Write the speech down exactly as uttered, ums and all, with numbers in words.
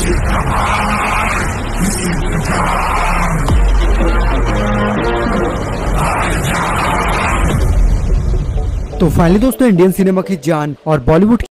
तो फाइनली दोस्तों, Indian cinema की जान और बॉलीवुड